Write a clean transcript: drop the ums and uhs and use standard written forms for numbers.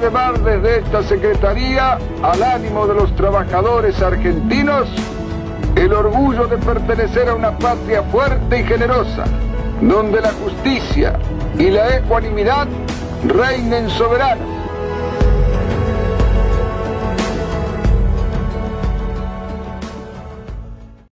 llevar desde esta Secretaría al ánimo de los trabajadores argentinos el orgullo de pertenecer a una patria fuerte y generosa, donde la justicia y la ecuanimidad reinen soberanas.